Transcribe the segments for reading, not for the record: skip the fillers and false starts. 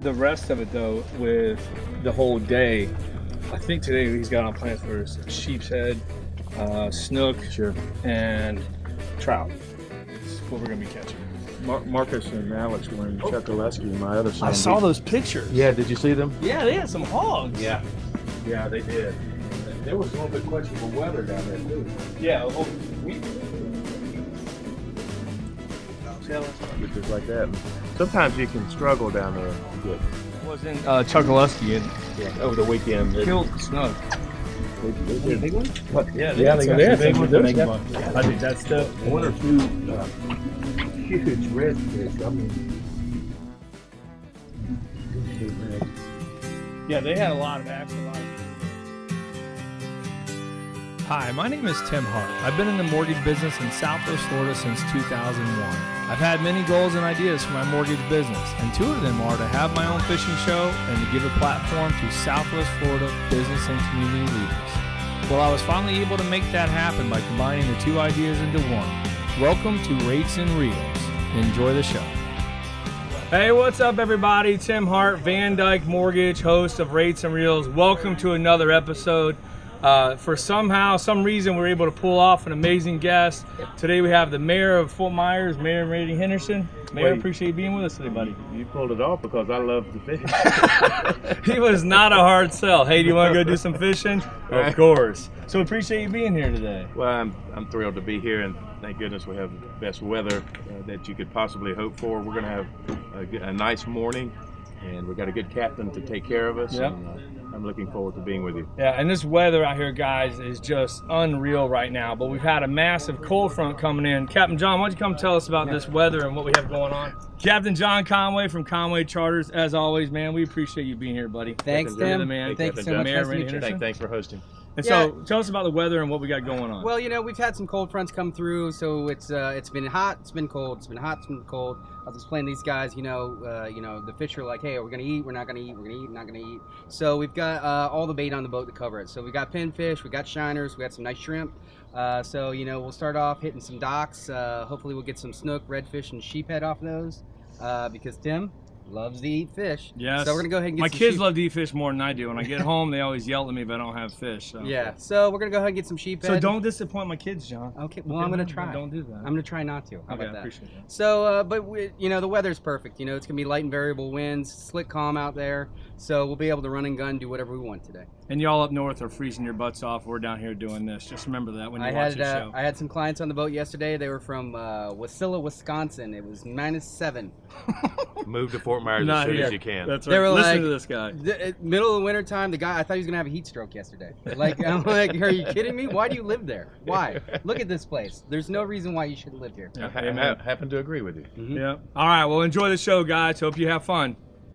the rest of it though, with the whole day, I think today he's got on plans for sheep's head, snook, Sure. and trout. Is what we're gonna be catching. Marcus and Alex were in Chokoloski, my other son. I saw those pictures. Yeah, did you see them? Yeah, they had some hogs. Yeah, they did. There was a little bit questionable weather down there too. Yeah. Just like that. Sometimes you can struggle down there a bit. Was in Chokoloski and Over the weekend. killed snook. They did. Big one? What? Yeah, they had some big ones. They got I think that's the one or two huge redfish. I mean, yeah, they had a lot of action. Hi, my name is Tim Hart. I've been in the mortgage business in Southwest Florida since 2001. I've had many goals and ideas for my mortgage business, and two of them are to have my own fishing show and to give a platform to Southwest Florida business and community leaders. Well, I was finally able to make that happen by combining the two ideas into one. Welcome to Rates and Reels. Enjoy the show. Hey, what's up everybody? Tim Hart, Van Dyke Mortgage, host of Rates and Reels. Welcome to another episode. For some reason, we were able to pull off an amazing guest. Today we have the mayor of Fort Myers, Mayor Henderson. Mayor, appreciate you being with us today, buddy. You pulled it off because I love to fish. He was not a hard sell. Hey, do you want to go do some fishing? Of course. So appreciate you being here today. Well, I'm thrilled to be here, and thank goodness we have the best weather that you could possibly hope for. We're going to have a nice morning, and we've got a good captain to take care of us. Yep. And, I'm looking forward to being with you. Yeah, and this weather out here, guys, is just unreal right now. But we've had a massive cold front coming in. Captain John, why don't you come tell us about this weather and what we have going on? Captain John Conway from Conway Charters, as always, man, we appreciate you being here, buddy. Thanks, Tim. Thank you so much. Mayor Nice to meet you. Thanks for hosting. And so, tell us about the weather and what we got going on. Well, you know, we've had some cold fronts come through, so it's been hot, it's been cold, it's been hot, it's been cold. I was explaining to these guys, you know, the fish are like, hey, are we gonna eat? We're not gonna eat. We're gonna eat. We're not gonna eat. So we've got all the bait on the boat to cover it. So we got pinfish, we got shiners, we got some nice shrimp. So you know, we'll start off hitting some docks. Hopefully, we'll get some snook, redfish, and sheephead off those because Tim loves to eat fish. Yes. So we're gonna go ahead and get my some kids love to eat fish more than I do. When I get home, they always yell at me if I don't have fish. So. Yeah. So we're gonna go ahead and get some sheephead. So don't disappoint my kids, John. Okay. Well, I'm gonna try. Don't do that. I'm gonna try not to. How okay, about that? I appreciate that. So, you know, the weather's perfect. You know, it's gonna be light and variable winds, slick, calm out there. So we'll be able to run and gun, do whatever we want today. And y'all up north are freezing your butts off. We're down here doing this. Just remember that when you watch the show. I had some clients on the boat yesterday. They were from Wasilla, Wisconsin. It was -7. Move to Fort Myers as soon as you can. That's right. They were Listen like, to this guy. Middle of the winter time, the guy, I thought he was gonna have a heat stroke yesterday. Like, I'm like, are you kidding me? Why do you live there? Why? Look at this place. There's no reason why you shouldn't live here. I happen to agree with you. Mm-hmm. Yeah. All right. Well, enjoy the show, guys. Hope you have fun.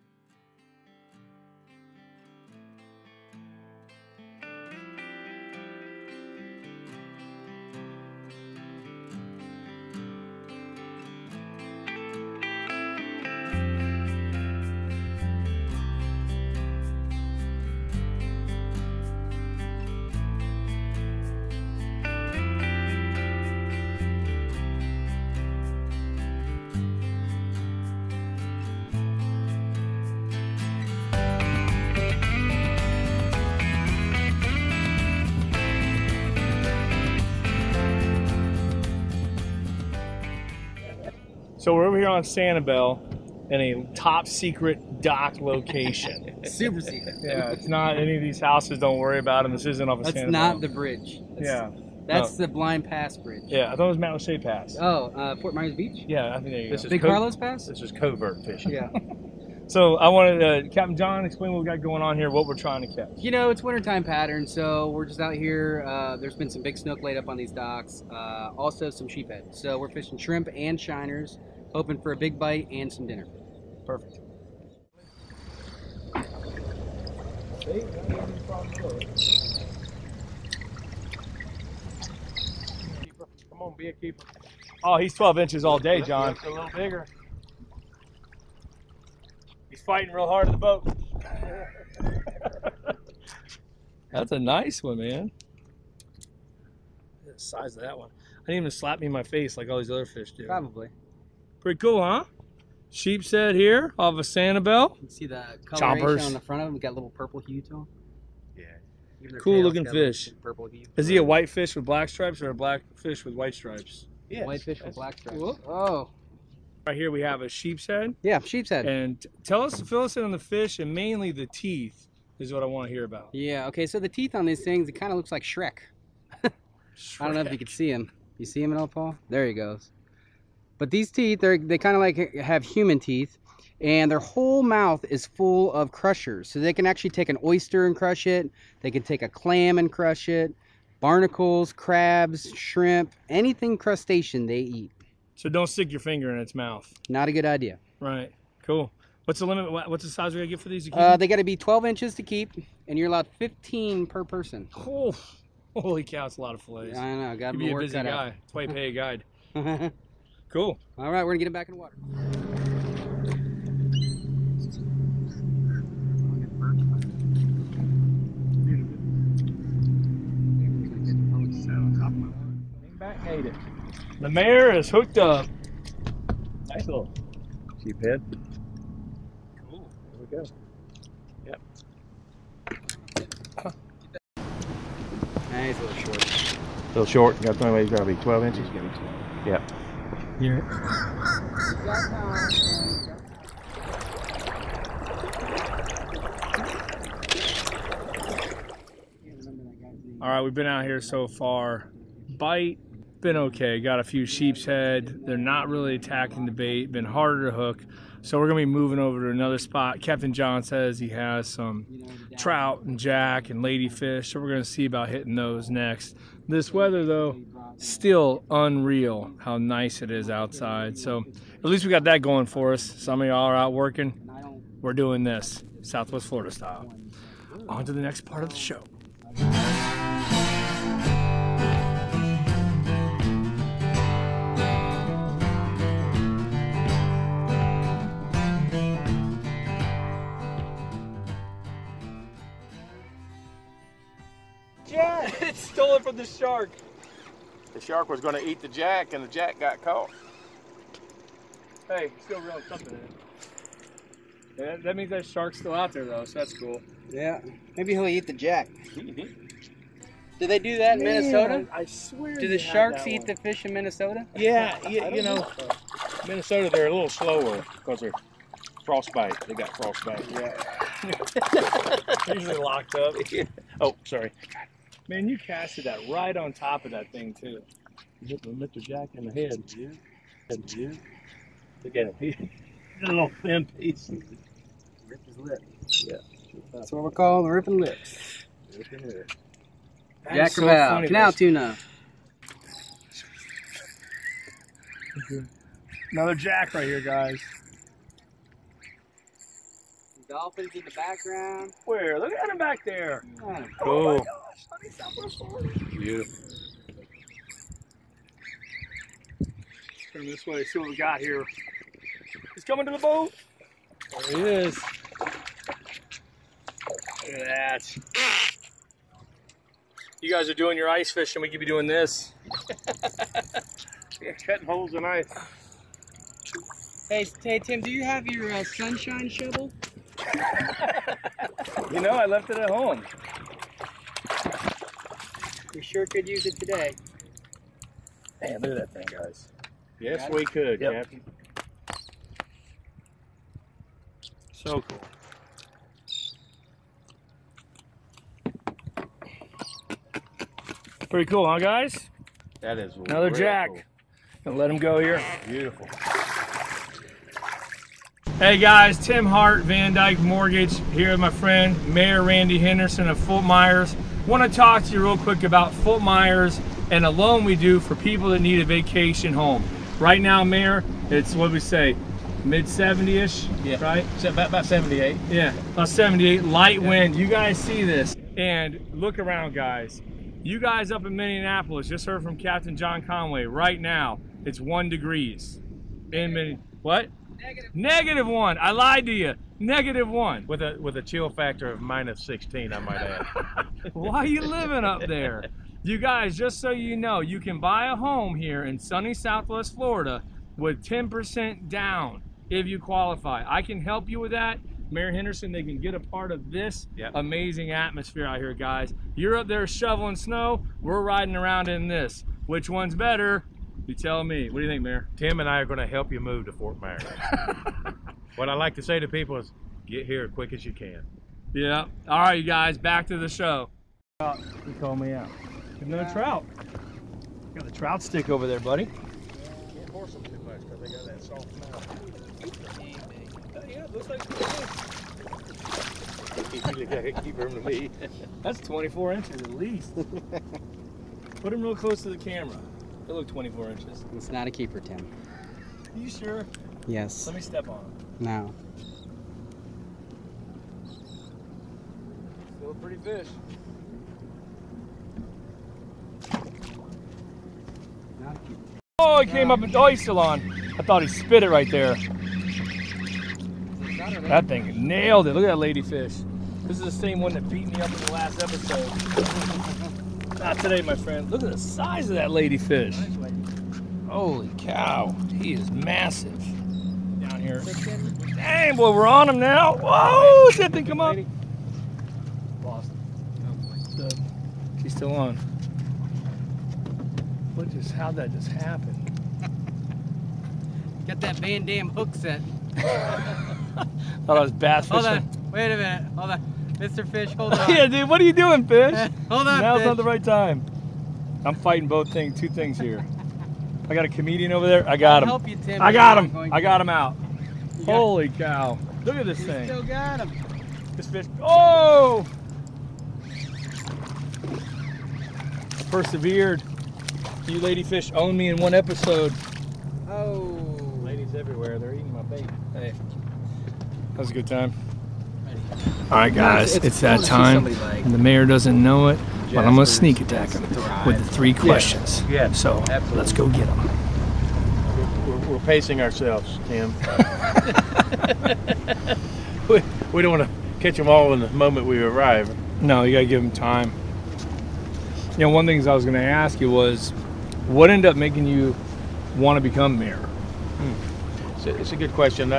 So we're over here on Sanibel in a top secret dock location. Super secret. Yeah, it's not any of these houses. Don't worry about them. This isn't off of Sanibel. That's not the bridge. That's the Blind Pass Bridge. Yeah, I thought it was Mount Lachey Pass. Oh, Fort Myers Beach? Yeah, I think there you go. Big Carlos Pass? This is covert fishing. Yeah. So I wanted Captain John explain what we got going on here, what we're trying to catch. You know, it's wintertime pattern, so we're just out here. There's been some big snook laid up on these docks. Also some sheephead. So we're fishing shrimp and shiners, hoping for a big bite and some dinner. Perfect. Come on, be a keeper. Oh, he's 12 inches all day, John. A little bigger. He's fighting real hard in the boat. That's a nice one, man. The size of that one. I didn't even slap me in my face like all these other fish do. Probably. Pretty cool, huh? sheep's head here off of Sanibel. You can see the coloration Chompers. on the front of them. We got a little purple hue to them. Yeah. Even their Cool tails looking got a little fish. Purple hue. Is he a white fish with black stripes or a black fish with white stripes? Yes, White fish with black stripes. Cool. Oh. Right here we have a sheep's head. Yeah, sheep's head. And fill us in on the fish and mainly the teeth is what I want to hear about. Yeah, okay, so the teeth on these things, it kind of looks like Shrek. I don't know if you can see him. You see him at all, Paul? There he goes. But these teeth, they kind of like have human teeth, and their whole mouth is full of crushers. So they can actually take an oyster and crush it. They can take a clam and crush it. Barnacles, crabs, shrimp, anything crustacean they eat. So don't stick your finger in its mouth. Not a good idea. Right. Cool. What's the limit? What's the size we gotta get for these? To keep? They got to be 12 inches to keep, and you're allowed 15 per person. Oh, holy cow, it's a lot of fillets. I don't know. Got to You'd be be a busy guy. That's why you pay a guide. Cool. All right, we're gonna get him back in the water. Back ate it. The mare is hooked up. Nice little sheep head. Cool. There we go. Yep. Nah, he's a little short. A little short. You got to he's got to be 12 inches. Yep. Yeah. All right, we've been out here so far. Bite, been okay. Got a few sheep's head. They're not really attacking the bait. Been harder to hook. So we're gonna be moving over to another spot. Captain John says he has some trout and jack and ladyfish. So we're gonna see about hitting those next. This weather though, still unreal how nice it is outside. So at least we got that going for us. Some of y'all are out working. We're doing this Southwest Florida style. On to the next part of the show. Jack! It stole it from the shark. The shark was going to eat the jack, and the jack got caught. Hey, still reeling something in it. Yeah, that means that shark's still out there though, so that's cool. Yeah, maybe he'll eat the jack. Do they do that in Minnesota? I swear. Do the sharks eat the fish in Minnesota? Yeah, you know, Minnesota, they're a little slower because they're frostbite. They got frostbite. Yeah. Usually locked up. Oh, sorry. Man, you casted that right on top of that thing too. You hit Mr. Jack in the head. Yeah. Look at him. He's a little thin piece. Rip his lip. Yeah. That's what we call the ripping lips. That Jack is so Crevalle, funny. canal tuna. Another jack right here, guys. Dolphins in the background. Where? Look at him back there. Yeah. Cool. Oh my gosh, sunny Southwest Florida. Beautiful. Turn this way, see what we got here. He's coming to the boat. There he is. Look at that. You guys are doing your ice fishing, we could be doing this. Yeah, cutting holes in ice. Hey, Tim, do you have your sunshine shovel? You know, I left it at home. We sure could use it today. Man, look at that thing, guys. Yes, we could, Yep. Captain. So cool. Pretty cool, huh, guys? That is Another real jack. cool. Gonna let him go here. Beautiful. Hey guys, Tim Hart, Van Dyke Mortgage, here with my friend Mayor Randy Henderson of Fort Myers. Want to talk to you real quick about Fort Myers and a loan we do for people that need a vacation home. Right now, Mayor, it's what we say, mid 70-ish, Yeah. right? About 78. Yeah, about 78, light wind. You guys see this. And look around, guys. You guys up in Minneapolis just heard from Captain John Conway. Right now, it's 1 degrees. What? -1. I lied to you. -1. With a chill factor of -16, I might add. Why are you living up there? You guys, just so you know, you can buy a home here in sunny Southwest Florida with 10% down. if you qualify. I can help you with that. Mayor Henderson, they can get a part of this amazing atmosphere out here, guys. You're up there shoveling snow, we're riding around in this. Which one's better? You tell me. What do you think, Mayor? Tim and I are going to help you move to Fort Myers. What I like to say to people is, get here as quick as you can. Yeah. All right, you guys, back to the show. He called me out. Another trout. Got the trout stick over there, buddy. Can't force them too much because they got that soft mouth. Yeah, it looks like You gotta keep them to me. that's 24 inches at least. Put him real close to the camera. They look 24 inches. It's not a keeper, Tim. Are you sure? Yes. Let me step on him. No. Still a pretty fish. Not a keeper. Oh, he came up and oh, he's still on. I thought he spit it right there. That thing nailed it. Look at that ladyfish. This is the same one that beat me up in the last episode. Not today, my friend. Look at the size of that ladyfish. Holy cow. He is massive. Down here. Dang, boy, we're on him now. Whoa, does that thing come up? Lost him. She's still on. How'd that just happen? Got that Van Dam hook set. Thought I was bass fishing. Hold on. Wait a minute. Hold on. Mr. Fish, hold on. Yeah, dude, what are you doing, fish? Hold on, Now's fish. not the right time. I'm fighting two things here. I got a comedian over there. I got him. I'll help you, Tim. I got him. I got him out. got- Holy cow. Look at this You thing. still got him. This fish. Oh! Persevered. You ladyfish owned me in one episode. Oh. Ladies everywhere, they're eating my bait. Hey, that was a good time. All right, guys, it's that cool to see time, somebody like and the mayor doesn't know it, but I'm gonna Jasper's sneak attack him thrive. with the 3 questions. Yeah, So absolutely. let's go get him. We're pacing ourselves, Tim. we don't want to catch them all in the moment we arrive. No, you gotta give him time. You know, one thing I was gonna ask you was, what ended up making you want to become mayor? It's a good question.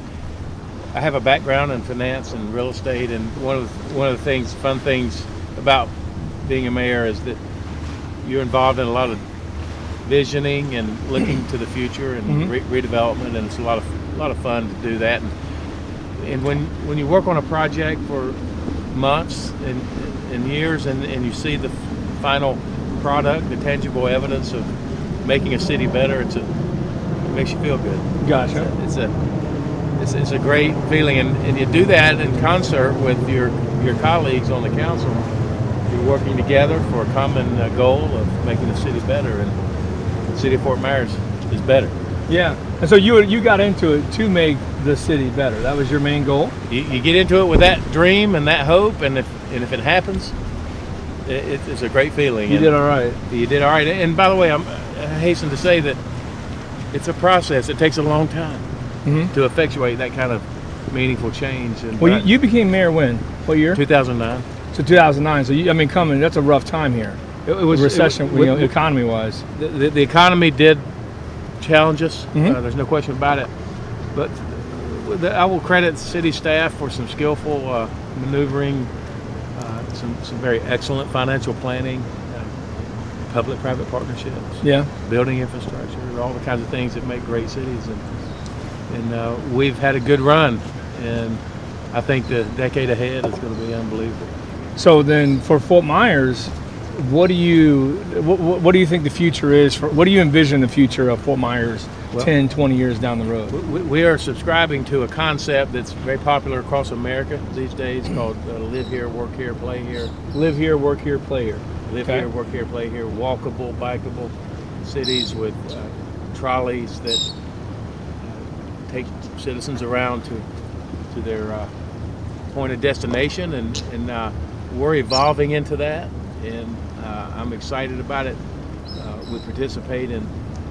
I have a background in finance and real estate, and one of the fun things about being a mayor is that you're involved in a lot of visioning and looking to the future and redevelopment, and it's a lot of fun to do that. And when you work on a project for months and years, and you see the final product, the tangible evidence of making a city better, it makes you feel good. Gotcha. It's a great feeling, and you do that in concert with your colleagues on the council. You're working together for a common goal of making the city better, and the city of Fort Myers is better. Yeah. And so you got into it to make the city better. That was your main goal? You get into it with that dream and that hope, and if it happens, it's a great feeling. You did all right. You did all right. And by the way, I hasten to say that it's a process. It takes a long time to effectuate that kind of meaningful change. And Well, you became mayor when? What year? 2009. So 2009. So that's a rough time here. It was recession, economy-wise. The economy did challenge us. There's no question about it. But I will credit city staff for some skillful maneuvering, some very excellent financial planning, public-private partnerships, building infrastructure, all the kinds of things that make great cities. And we've had a good run, and I think the decade ahead is going to be unbelievable. So then, for Fort Myers, what do you think the future is? What do you envision the future of Fort Myers 10, 20 years down the road? We are subscribing to a concept that's very popular across America these days called live here, work here, play here. Live here, work here, play here. Live here, work here, play here. Walkable, bikeable cities with trolleys that take citizens around to their point of destination, and we're evolving into that, and I'm excited about it. We participate in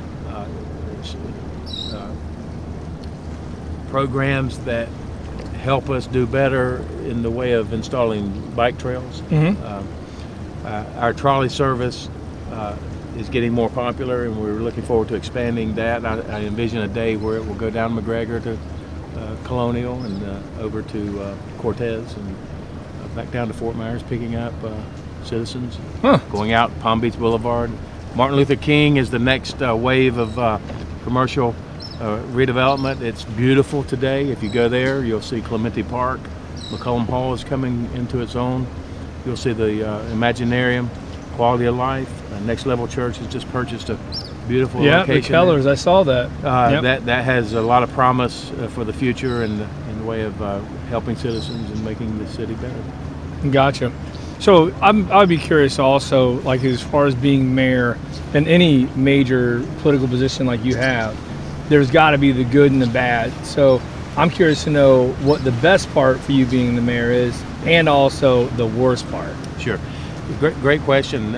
programs that help us do better in the way of installing bike trails. Our trolley service is getting more popular, and we're looking forward to expanding that. I envision a day where it will go down McGregor to Colonial and over to Cortez and back down to Fort Myers, picking up citizens, going out Palm Beach Boulevard. Martin Luther King is the next wave of commercial redevelopment. It's beautiful today. If you go there, you'll see Clementi Park. McCollum Hall is coming into its own. You'll see the Imaginarium, Quality of Life. Next Level Church has just purchased a beautiful location. Yeah, the Kellers, I saw that. That has a lot of promise for the future in the way of helping citizens and making the city better. Gotcha. So I'd be curious also, like as far as being mayor in any major political position like you have, there's got to be the good and the bad. So I'm curious to know what the best part for you being the mayor is, and also the worst part. Sure. Great question.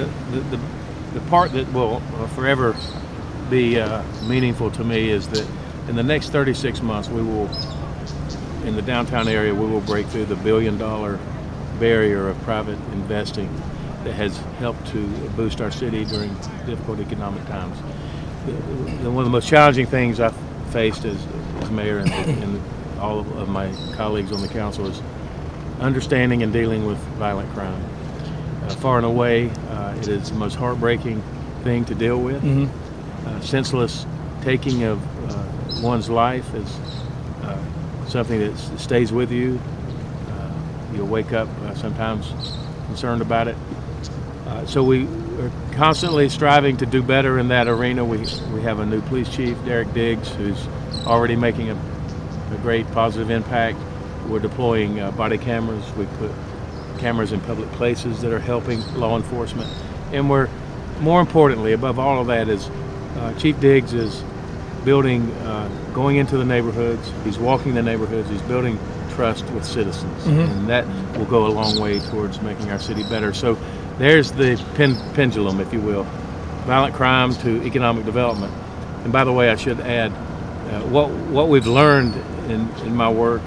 The part that will forever be meaningful to me is that in the next 36 months, we will, in the downtown area, we will break through the $1 billion barrier of private investing that has helped to boost our city during difficult economic times. One of the most challenging things I've faced as mayor and all of my colleagues on the council is understanding and dealing with violent crime. Far and away, it is the most heartbreaking thing to deal with. Senseless taking of one's life is something that stays with you. You'll wake up sometimes concerned about it. So we are constantly striving to do better in that arena. We have a new police chief, Derek Diggs, who's already making a great positive impact. We're deploying body cameras. We put cameras in public places that are helping law enforcement. And we're, more importantly, above all of that, is Chief Diggs is building, going into the neighborhoods. He's walking the neighborhoods. He's building trust with citizens, and that will go a long way towards making our city better. So there's the pendulum, if you will, violent crime to economic development. And by the way, I should add, what we've learned in my work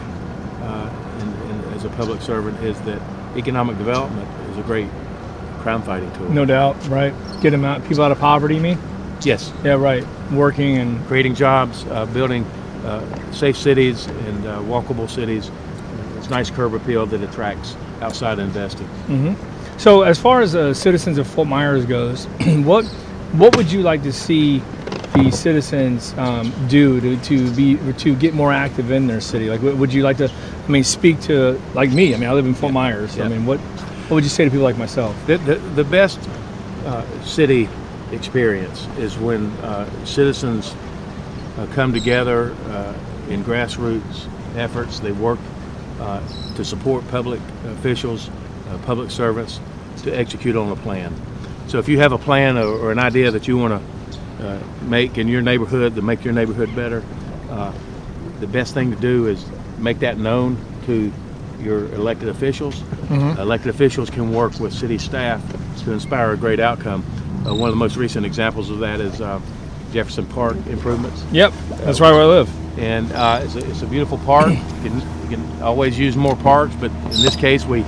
and as a public servant is that economic development is a great crime fighting tool. No doubt, right? Get them out, people out of poverty, you mean? Yes. Yeah, right. Working and creating jobs, building safe cities and walkable cities. It's nice curb appeal that attracts outside investing. So as far as citizens of Fort Myers goes, what would you like to see the citizens do to get more active in their city? Like, would you like to, speak to, like me? I live in Fort Myers. Yeah. What would you say to people like myself? The best city experience is when citizens come together in grassroots efforts. They work to support public officials, public servants, to execute on a plan. So if you have a plan or an idea that you want to make in your neighborhood to make your neighborhood better, the best thing to do is make that known to your elected officials. Elected officials can work with city staff to inspire a great outcome. One of the most recent examples of that is Jefferson Park improvements. Yep, that's right where I live. And it's a beautiful park. You can always use more parks, but in this case we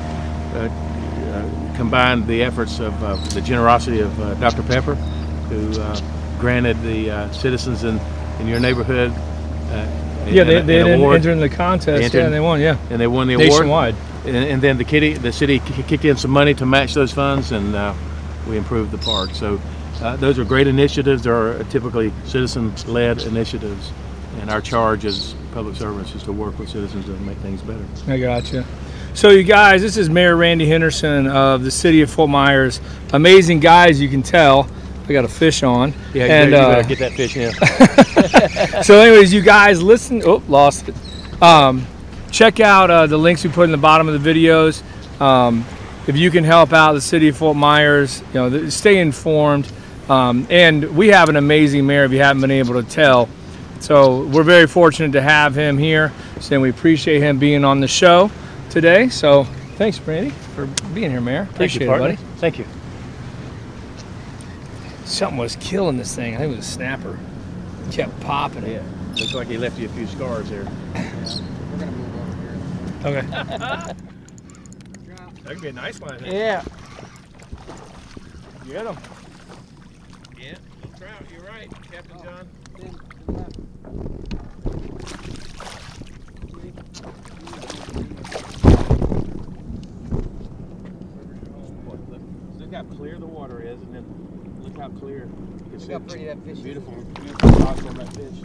combined the efforts of the generosity of Dr. Pepper, who granted the citizens in your neighborhood they didn't enter in the contest, and they won, and they won the award nationwide. And then the city kicked in some money to match those funds, and we improved the park. So those are great initiatives. There are typically citizen-led initiatives, and our charge as public servants is to work with citizens to make things better. I gotcha. So you guys, this is Mayor Randy Henderson of the city of Fort Myers. Amazing guy, as you can tell. I got a fish on. Yeah, and, you better get that fish in. So anyways, you guys listen. Oh, lost it. Check out the links we put in the bottom of the videos. If you can help out the city of Fort Myers, stay informed. And we have an amazing mayor, if you haven't been able to tell. So we're very fortunate to have him here. So we appreciate him being on the show today. So thanks, Randy, for being here, Mayor. Appreciate it, buddy. Thank you. Something was killing this thing. I think it was a snapper. It kept popping it. Yeah. Looks like he left you a few scars there. We're gonna move over here. Okay. That could be a nice one, I think. Yeah. Get him. trout. You're right, Captain John. Look how clear the water is, and then look how clear. Look how pretty that fish is. Beautiful spots on that fish.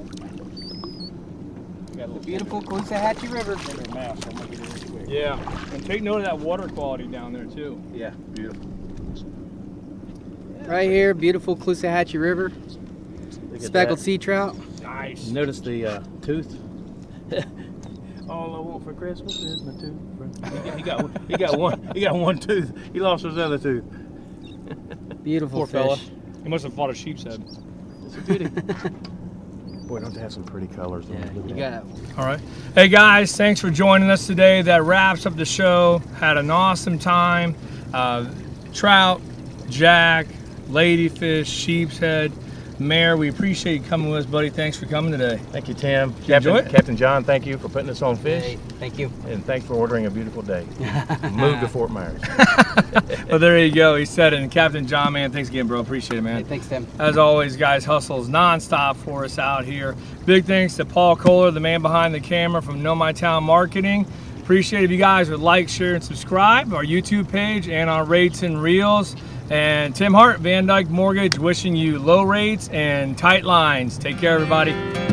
The beautiful Caloosahatchee River. Mouse, I'm gonna get it in quick. Yeah, and take note of that water quality down there too. Yeah, beautiful. Right here, beautiful Caloosahatchee River. Speckled sea trout. Nice. Notice the tooth. All I want for Christmas is my tooth. He got one tooth. He lost his other tooth. Beautiful Poor fish. fella. He must have fought a sheep's head. It's a beauty. Boy, don't they have some pretty colors? Yeah, Look you at got that. it. All right. Hey guys, thanks for joining us today. That wraps up the show. Had an awesome time. Trout, jack, ladyfish, sheep's head. Mayor, we appreciate you coming with us, buddy. Thanks for coming today. Thank you, Tim. you enjoy it? Captain John, thank you for putting us on fish. Hey, thank you. And thanks for ordering a beautiful day. Move to Fort Myers. Well, there you go. He said it. And Captain John, man, thanks again, bro. Appreciate it, man. Hey, thanks, Tim. As always, guys, hustles nonstop for us out here. Big thanks to Paul Kohler, the man behind the camera from Know My Town Marketing. Appreciate if you guys would like, share, and subscribe our YouTube page and our rates and reels. And Tim Hart, Van Dyke Mortgage, wishing you low rates and tight lines. Take care, everybody.